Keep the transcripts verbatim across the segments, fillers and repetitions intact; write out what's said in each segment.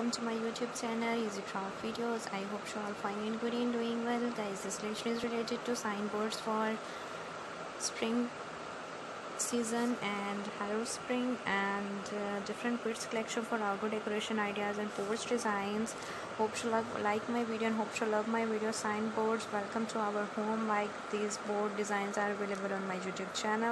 welcome to my YouTube channel Easy Craft Videos. I hope you all fine and good and doing well. Guys, this selection is related to signboards for spring season and Helo spring, and uh, different bits collection for outdoor decoration ideas and porch designs. Hope you love like my video and hope you love my video. Signboards, welcome to our home. Like these board designs are available on my YouTube channel.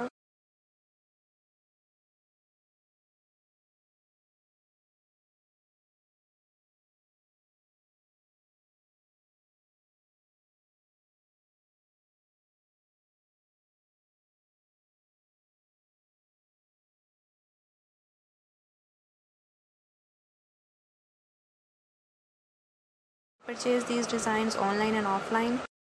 Purchase these designs online and offline.